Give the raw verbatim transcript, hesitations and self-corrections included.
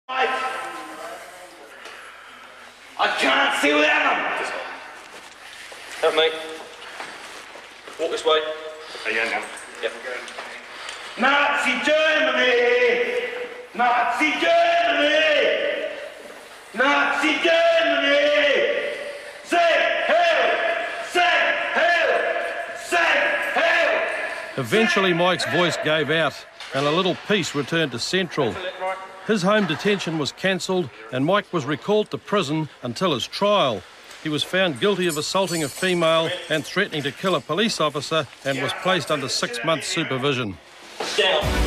I can't see without them. Help me. Walk this way. Are you now? Yep. Nazi Germany! Nazi Germany! Nazi Germany! Say hell! Say hell! Say hell! Eventually Mike's voice gave out and a little peace returned to Central. His home detention was cancelled and Mike was recalled to prison until his trial. He was found guilty of assaulting a female and threatening to kill a police officer and was placed under six months supervision. Down.